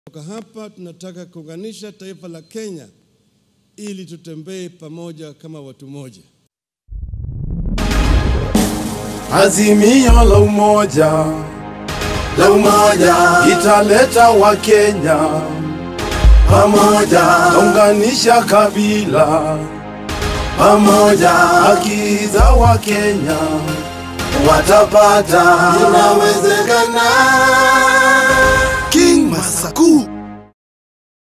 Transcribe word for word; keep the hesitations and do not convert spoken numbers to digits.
Kutoka hapa tunataka kuunganisha taifa la Kenya ili tutembee pamoja kama watu moja. Azimio la umoja, la umoja italeta wa Kenya pamoja, unganisha kabila pamoja, haki za wa Kenya watapata, inawezekana. King Masaku.